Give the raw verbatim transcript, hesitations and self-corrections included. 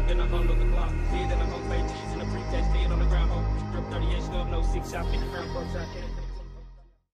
then I'm gonna look the clock. See, then I'm gonna pay cheese in the briefcase, stay on the ground, ho. Drip thirty-eight stub, no six shot, fifty round, close shot,